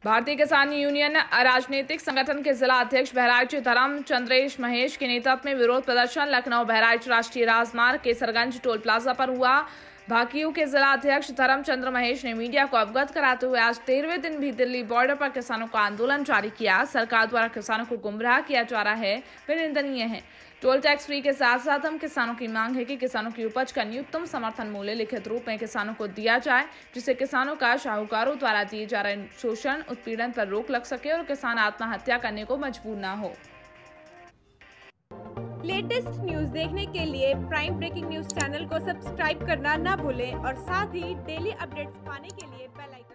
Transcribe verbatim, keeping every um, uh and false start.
भारतीय किसान यूनियन अराजनीतिक संगठन के जिला अध्यक्ष बहराइच धर्म चंद्रेश महेश के नेतृत्व में विरोध प्रदर्शन लखनऊ बहराइच राष्ट्रीय राजमार्ग केसरगंज टोल प्लाजा पर हुआ। भाकियू के जिला अध्यक्ष धर्मचंद्र महेश ने मीडिया को अवगत कराते हुए आज तेरहवें दिन भी दिल्ली बॉर्डर पर किसानों का आंदोलन जारी किया। सरकार द्वारा किसानों को गुमराह किया जा रहा है, वे निंदनीय है। टोल टैक्स फ्री के साथ साथ हम किसानों की मांग है कि किसानों की उपज का न्यूनतम समर्थन मूल्य लिखित रूप में किसानों को दिया जाए, जिससे किसानों का शाहूकारों द्वारा दिए जा रहे शोषण उत्पीड़न पर रोक लग सके और किसान आत्महत्या करने को मजबूर न हो। लेटेस्ट न्यूज देखने के लिए प्राइम ब्रेकिंग न्यूज चैनल को सब्सक्राइब करना ना भूलें और साथ ही डेली अपडेट्स पाने के लिए बेल आइकन